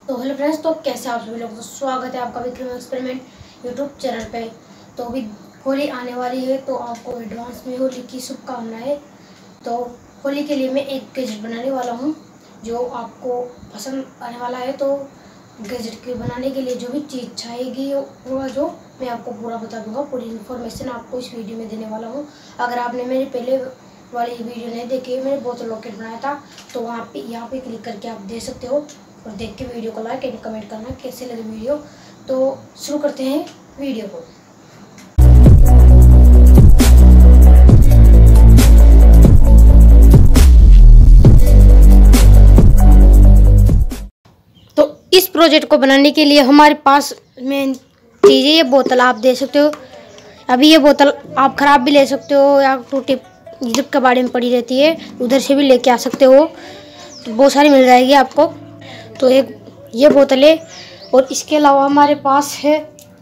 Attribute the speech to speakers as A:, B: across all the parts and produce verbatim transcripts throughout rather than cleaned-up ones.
A: तो hello friends, तो कैसे आप सभी लोगों का स्वागत है आपका विक्रम एक्सपेरिमेंट यूट्यूब चैनल पे। तो अभी होली आने वाली है, तो आपको एडवांस में होली की शुभकामनाएं। तो होली के लिए मैं एक गैजेट बनाने वाला हूं जो आपको पसंद आने वाला है। तो गैजेट के बनाने के लिए जो भी चीज़ चाहिएगी होगा जो मैं आपको पूरा बता दूंगा, पूरी इन्फॉर्मेशन आपको इस वीडियो में देने वाला हूँ। अगर आपने मेरी पहले वाली वीडियो नहीं देखी, मैंने बोतल रॉकेट बनाया था, तो वहाँ पे यहाँ पे क्लिक करके आप देख सकते हो और देख के वीडियो को लाइक एंड कमेंट करना कैसे लगे वीडियो। तो शुरू करते हैं वीडियो को। तो इस प्रोजेक्ट को बनाने के लिए हमारे पास मेन चीज़ है ये बोतल। आप देख सकते हो, अभी ये बोतल आप ख़राब भी ले सकते हो या टूटी जिप के बारे में पड़ी रहती है, उधर से भी लेके आ सकते हो, तो बहुत सारी मिल जाएगी आपको। तो एक ये बोतल है और इसके अलावा हमारे पास है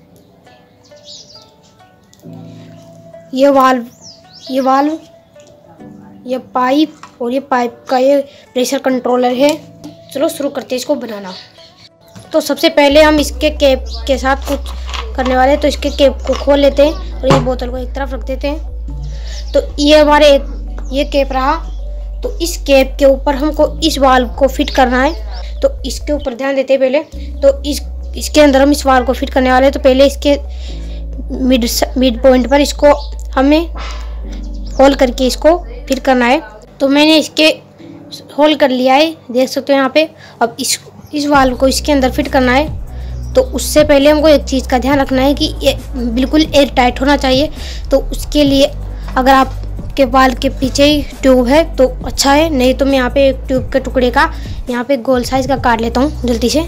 A: ये वाल्व, ये वाल्व, ये पाइप और ये पाइप का ये प्रेशर कंट्रोलर है। चलो शुरू करते हैं इसको बनाना। तो सबसे पहले हम इसके कैप के साथ कुछ करने वाले हैं, तो इसके कैप को खोल लेते हैं और ये बोतल को एक तरफ रख देते हैं। तो ये हमारे एक ये कैप रहा। तो इस कैप के ऊपर हमको इस वाल्व को फिट करना है, तो इसके ऊपर ध्यान देते हैं पहले। तो इस इसके अंदर हम इस वाल्व को फिट करने वाले हैं। तो पहले इसके मिड मिड पॉइंट पर इसको हमें होल करके इसको फिट करना है। तो मैंने इसके होल कर लिया है, देख सकते हो यहाँ पे। अब इस इस वाल्व को इसके अंदर फिट करना है। तो उससे पहले हमको एक चीज़ का ध्यान रखना है कि ये बिल्कुल एयर टाइट होना चाहिए। तो उसके लिए अगर आप के वाल्व के पीछे ही ट्यूब है तो अच्छा है, नहीं तो मैं यहाँ पे एक ट्यूब के टुकड़े का यहाँ पे गोल साइज का काट लेता हूँ जल्दी से।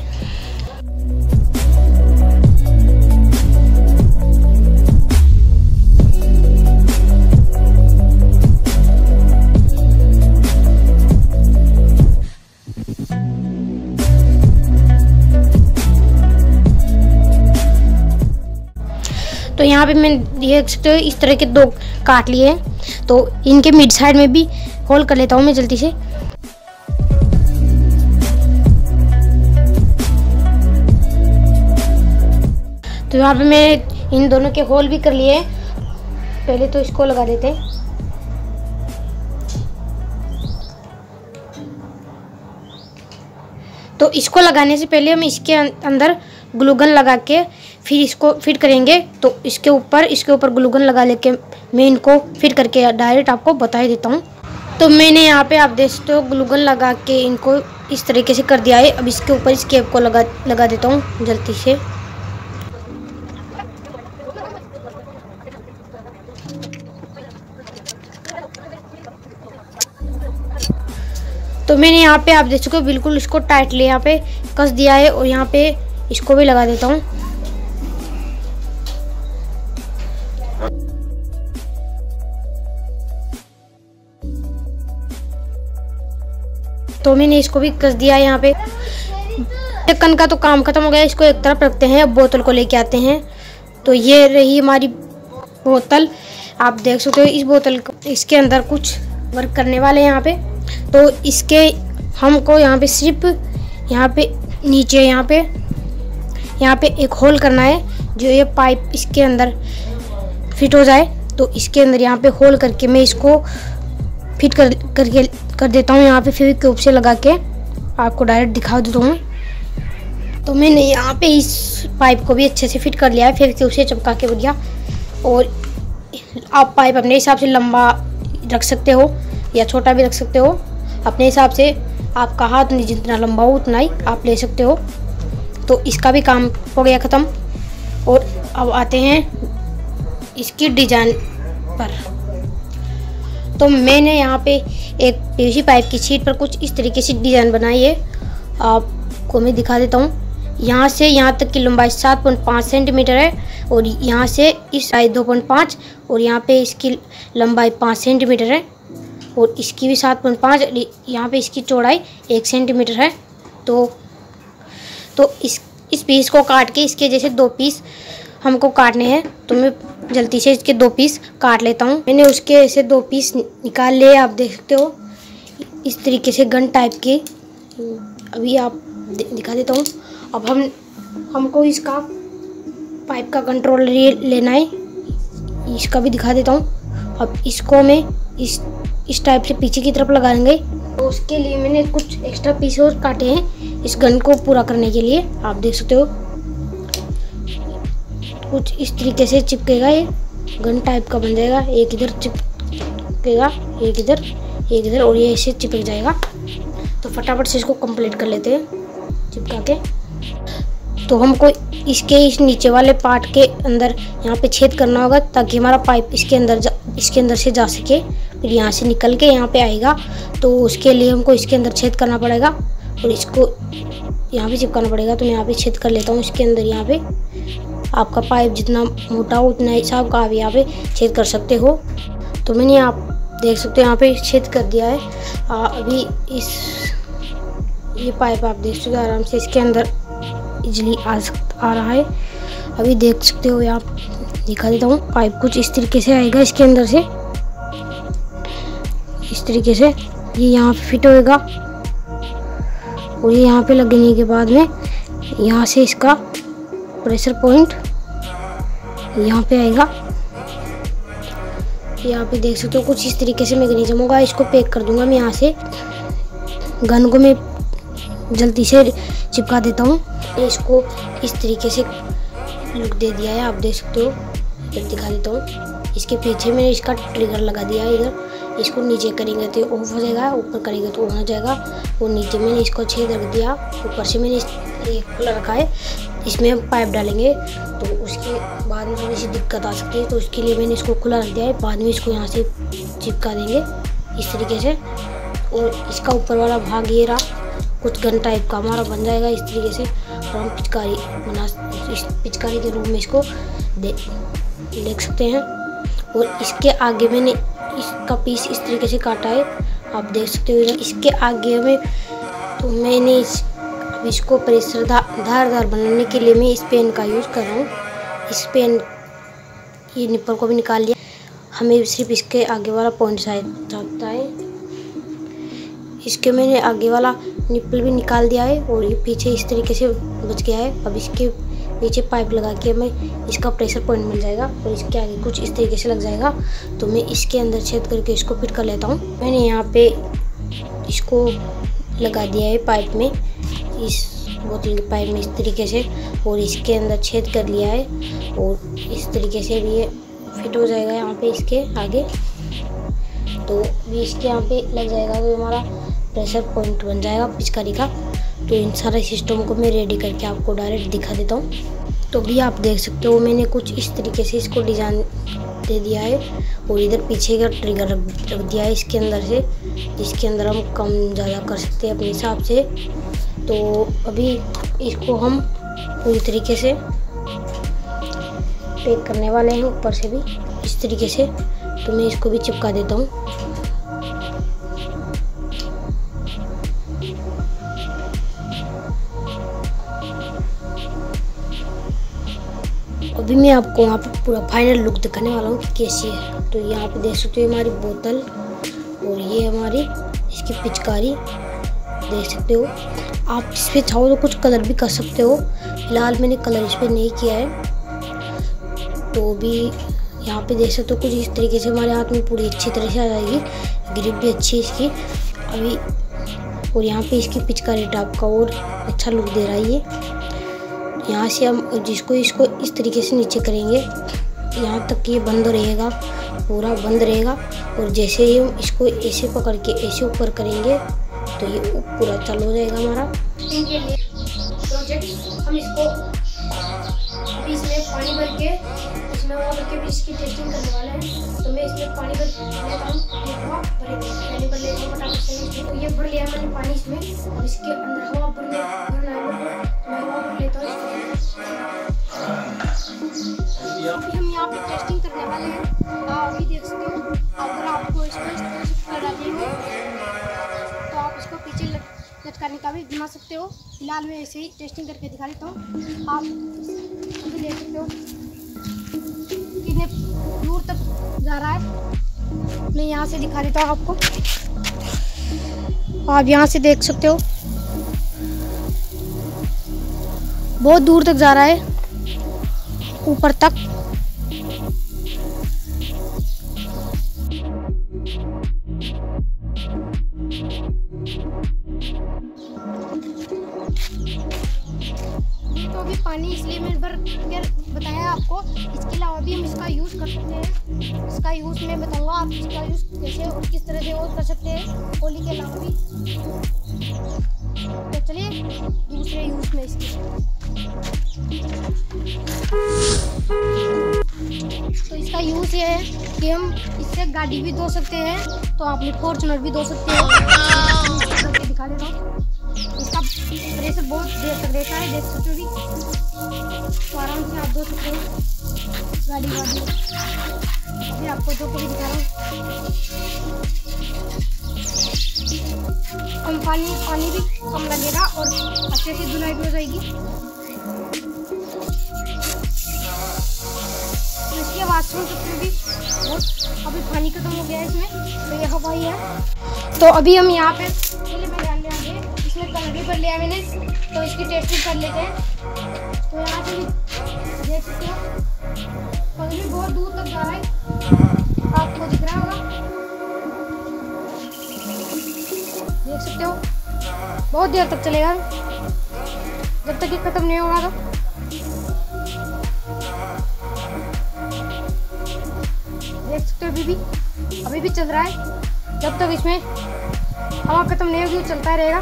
A: तो यहाँ पे मैं देख सकते हो इस तरह के दो काट लिए हैं। तो इनके मिड साइड में भी होल कर लेता हूँ मैं जल्दी से। तो यहाँ पे मैं इन दोनों के होल भी कर लिए हैं। पहले तो इसको लगा देते हैं। तो इसको लगाने से पहले हम इसके अंदर ग्लूगन लगा के फिर इसको फिट करेंगे। तो इसके ऊपर इसके ऊपर ग्लूगन लगा लेके मैं इनको फिट करके डायरेक्ट आपको बता ही देता हूँ। तो मैंने यहाँ पे आप देख सकते हो ग्लूगन लगा के इनको इस तरीके से कर दिया है। अब इसके ऊपर इस कैप को लगा लगा देता हूँ जल्दी से। तो मैंने यहाँ पे आप देख सकते हो बिल्कुल इसको टाइटली यहाँ पे कस दिया है और यहाँ पे इसको भी लगा देता हूँ। तो मैंने इसको भी कस दिया है यहाँ पे। ढक्कन का तो काम खत्म हो गया, इसको एक तरफ रखते हैं। अब बोतल को लेके आते हैं। तो ये रही हमारी बोतल। आप देख सकते हो इस बोतल को, इसके अंदर कुछ वर्क करने वाले हैं यहाँ पे। तो इसके हमको यहाँ पे सिर्फ यहाँ पे नीचे यहाँ पे यहाँ पे एक होल करना है, जो ये पाइप इसके अंदर फिट हो जाए। तो इसके अंदर यहाँ पे होल करके मैं इसको फिट कर करके कर देता हूँ यहाँ पे फेविक्विक से लगा के। आपको डायरेक्ट दिखा देता हूँ। तो मैंने यहाँ पे इस पाइप को भी अच्छे से फिट कर लिया है फेविक्विक से चिपका के बढ़िया। और आप पाइप अपने हिसाब से लंबा रख सकते हो या छोटा भी रख सकते हो, अपने हिसाब से। आपका हाथ नहीं जितना लंबा हो उतना ही आप ले सकते हो। तो इसका भी काम हो गया ख़त्म। और अब आते हैं इसकी डिजाइन पर। तो मैंने यहाँ पे एक पीवीसी पाइप की शीट पर कुछ इस तरीके से डिज़ाइन बनाई है। आपको मैं दिखा देता हूँ। यहाँ से यहाँ तक की लंबाई सात पॉइंट पाँच सेंटीमीटर है और यहाँ से इस साइड दो पॉइंट पाँच और यहाँ पे इसकी लंबाई पाँच सेंटीमीटर है और इसकी भी सात पॉइंट पाँच। यहाँ पे इसकी चौड़ाई एक सेंटीमीटर है। तो तो इस इस पीस को काट के इसके जैसे दो पीस हमको काटने हैं। तो मैं जल्दी से इसके दो पीस काट लेता हूँ। मैंने उसके ऐसे दो पीस निकाल लिए, आप देख सकते हो इस तरीके से गन टाइप की। अभी आप दिखा देता हूँ। अब हम हमको इसका पाइप का कंट्रोल लेना है, इसका भी दिखा देता हूँ। अब इसको मैं इस इस टाइप से पीछे की तरफ लगाएंगे। तो उसके लिए मैंने कुछ एक्स्ट्रा पीस और काटे हैं इस गन को पूरा करने के लिए। आप देख सकते हो कुछ इस तरीके से चिपकेगा, ये गन टाइप का बन जाएगा। एक इधर चिपकेगा, एक इधर, एक इधर, और ये ऐसे चिपक जाएगा। तो फटाफट से इसको कंप्लीट कर लेते हैं चिपका के। तो हमको इसके इस नीचे वाले पार्ट के अंदर यहाँ पे छेद करना होगा ताकि हमारा पाइप इसके अंदर जा, इसके अंदर से जा सके, फिर यहाँ से निकल के यहाँ पे आएगा। तो उसके लिए हमको इसके अंदर छेद करना पड़ेगा और इसको यहाँ पे चिपकाना पड़ेगा। तो मैं यहाँ पे छेद कर लेता हूँ इसके अंदर। यहाँ पे आपका पाइप जितना मोटा हो उतना हिसाब का आप यहाँ पे छेद कर सकते हो। तो मैंने आप देख सकते हो यहाँ पे छेद कर दिया है। आ, अभी इस ये पाइप आप देख सकते हो आराम से इसके अंदर इजली आ आ रहा है। अभी देख सकते हो, यहाँ दिखा देता हूँ। पाइप कुछ इस तरीके से आएगा इसके अंदर से, इस तरीके से ये यहाँ पे फिट होएगा। और ये यहाँ पे लगने के बाद में यहाँ से इसका प्रेशर पॉइंट यहाँ पे आएगा। यहाँ पे देख सकते हो कुछ इस तरीके से मैकेनिज्म होगा। इसको पैक कर दूंगा मैं यहाँ से। गन को मैं जल्दी से चिपका देता हूँ। इसको इस तरीके से लुक दे दिया है, आप देख सकते हो। फिर दिखा देता हूँ। इसके पीछे मैंने इसका ट्रिगर लगा दिया है इधर। इसको नीचे करेंगे तो ऑफ हो जाएगा, ऊपर करेंगे तो ऑन हो जाएगा। और नीचे मैंने इसको छेद रख दिया, ऊपर से मैंने एक खुला रखा है। इसमें हम पाइप डालेंगे तो उसके बाद में थोड़ी सी दिक्कत आ सकती है, तो उसके लिए मैंने इसको खुला रख दिया है। बाद में इसको यहाँ से चिपका देंगे इस तरीके से। और इसका ऊपर वाला भाग ये रहा, कुछ गन टाइप का हमारा बन जाएगा इस तरीके से। और हम पिचकारी बना इस पिचकारी के रूप में इसको दे देख सकते हैं। और इसके आगे मैंने इसका पीस इस तरीके से काटा है, आप देख सकते हो। इसके आगे में तो मैंने इस अब इसको प्रेशर धारदार बनाने के लिए मैं इस पेन का यूज़ कर रहा हूँ। इस पेन ये निप्पल को भी निकाल लिया। हमें सिर्फ इसके आगे वाला पॉइंट चाहता है। इसके मैंने आगे वाला निप्पल भी निकाल दिया है और ये पीछे इस तरीके से बच गया है। अब इसके पीछे पाइप लगा के हमें इसका प्रेशर पॉइंट मिल जाएगा और इसके आगे कुछ इस तरीके से लग जाएगा। तो मैं इसके अंदर छेद करके इसको फिट कर लेता हूँ। मैंने यहाँ पे इसको लगा दिया है पाइप में, इस बोतल के पाइप में इस तरीके से, और इसके अंदर छेद कर लिया है। और इस तरीके से भी ये फिट हो जाएगा यहाँ पे इसके आगे। तो भी इसके यहाँ पे लग जाएगा तो हमारा प्रेशर पॉइंट बन जाएगा पिचकारी का। तो इन सारे सिस्टम को मैं रेडी करके आपको डायरेक्ट दिखा देता हूँ। तो भी आप देख सकते हो मैंने कुछ इस तरीके से इसको डिज़ाइन दे दिया है। और इधर पीछे का ट्रिगर रख दिया है इसके अंदर से, जिसके अंदर हम कम ज़्यादा कर सकते हैं अपने हिसाब से। तो अभी इसको हम पूरी तरीके से पैक करने वाले हैं ऊपर से भी इस तरीके से। तो मैं इसको भी चिपका देता हूँ। अभी मैं आपको वहाँ पे पूरा फाइनल लुक दिखाने वाला हूँ कि कैसी है। तो यहाँ पे देख सकते हो हमारी बोतल और ये हमारी इसकी पिचकारी देख सकते हो। आप इस पर चाहो तो कुछ कलर भी कर सकते हो, फिलहाल मैंने कलर इस पर नहीं किया है। तो भी यहाँ पे देख सकते हो कुछ इस तरीके से हमारे हाथ में पूरी अच्छी तरह से आ जाएगी, ग्रिप भी अच्छी इसकी अभी। और यहाँ पे इसकी पिचकारी टाइप का और अच्छा लुक दे रहा है ये। यहाँ से हम जिसको इसको इस तरीके से नीचे करेंगे, यहाँ तक ये बंद रहेगा, पूरा बंद रहेगा। और जैसे ही हम इसको ऐसे पकड़ के ऐसे ऊपर करेंगे तो ये पूरा चालू हो जाएगा हमारा। इनके लिए प्रोजेक्ट हम इसको अभी इसमें पानी भर के इसमें वो भर के भी इसकी टेस्टिंग करने वाले हैं। तो मैं इसमें पानी भर लेता हूँ, पानी भर लेता हूँ फटाफट से। तो ये भर लिया मैंने पानी इसमें, और इसके अंदर हवा भरने भरना है, मैं हवा भर लेता हूँ। अभी हम यहाँ पे टेस्टिंग करने वाले हैं। आप भी देख सकते हो, अगर आपको इसको कर डालेंगे तो आप इसको पीछे लटकाने का भी बना सकते हो। फिलहाल मैं ऐसे ही टेस्टिंग करके दिखा देता हूँ। आप भी देख सकते हो कितने दूर तक जा रहा है। मैं यहाँ से दिखा देता हूँ आपको, आप यहाँ से देख सकते हो बहुत दूर तक जा रहा है, ऊपर तक। तो अभी पानी इसलिए मैंने पर बताया आपको, इसके अलावा भी हम इसका यूज़ कर सकते हैं। इसका यूज़ मैं बताऊंगा आप इसका यूज़ कैसे और किस तरह से और कर सकते हैं होली के अलावा भी। तो चलिए दूसरे यूज़ में इसके, तो इसका यूज़ ये है कि हम इससे गाड़ी भी धो सकते हैं। तो आप फॉर्च्यूनर भी धो सकते हैं। करके दिखा देता हूँ। इसका प्रेशर बहुत देर तक रहता है, देख सकते हो भी। तो आराम से आप धो सकते हो गाड़ी वाड़ी। अभी आपको धो के भी दिखा रहा हूँ। कम पानी पानी भी कम लगेगा और अच्छे से धुलाई भी हो जाएगी। तो इसकी आवाज़ सुन सकते हो भी बहुत। अभी पानी खत्म हो गया है इसमें, तो ये हवा ही है। तो अभी हम यहाँ पे पहले मैं डाल लिया आगे, इसमें कलर भी भर लिया मैंने। तो इसकी टेस्टिंग कर लेते हैं। तो यहाँ से भी देख सकते हो कलर भी बहुत दूर तक जा रहा है, आपको दिख रहा होगा, देख सकते हो। बहुत देर तक चलेगा जब तक ये खत्म नहीं होगा। तो देख सकते हो अभी भी अभी भी चल रहा है। जब तक इसमें हवा खत्म नहीं होगी चलता रहेगा।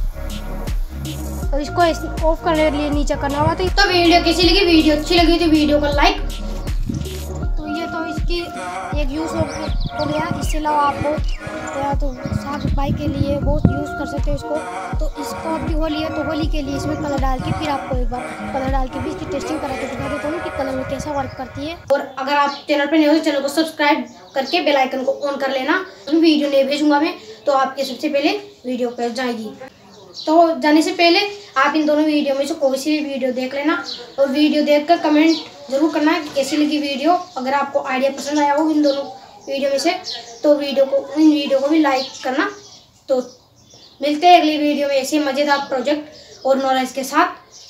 A: तो इसको ऑफ करने के लिए नीचे करना होगा। तो, तो वीडियो कैसी लगी? वीडियो अच्छी लगी तो वीडियो को लाइक। तो ये तो इसकी एक यूज़ हो गया। इसके अलावा आपको या तो साफ सफाई के लिए बहुत यूज़ कर सकते हो इसको। तो इसको अभी होली है तो होली के लिए इसमें कलर डाल के फिर आपको एक बार कलर डाल के भी इसकी टेस्टिंग करा के दिखा देता हूँ कि कलर में कैसा वर्क करती है। और अगर आप चैनल पर नए हो तो चैनल को सब्सक्राइब करके बेल आइकन को ऑन कर लेना। वीडियो नहीं भेजूंगा मैं तो आपके सबसे पहले वीडियो पर जाएगी। तो जाने से पहले आप इन दोनों वीडियो में से कोई सी भी वीडियो देख लेना और वीडियो देखकर कमेंट जरूर करना है कि कैसी लगी वीडियो। अगर आपको आइडिया पसंद आया हो इन दोनों वीडियो में से तो वीडियो को इन वीडियो को भी लाइक करना। तो मिलते हैं अगली वीडियो में ऐसे मज़ेदार प्रोजेक्ट और नॉलेज के साथ।